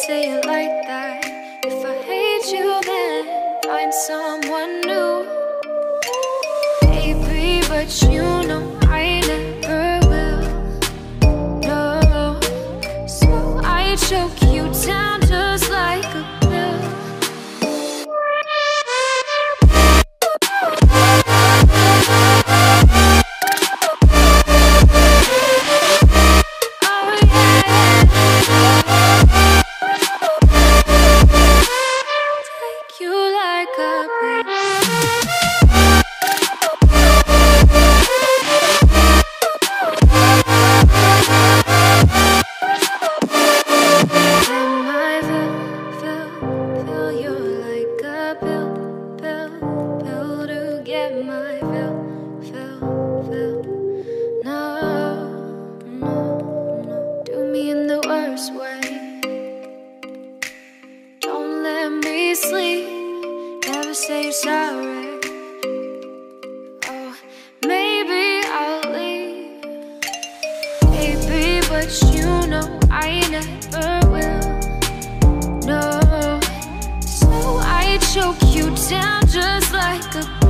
say it like that. If I hate you, then find someone new. Baby, but you know I never will. No, so I choke you down just like a pill. Sleep, never say you're sorry. Oh, maybe I'll leave, baby, but you know I never will. No, so I choke you down just like a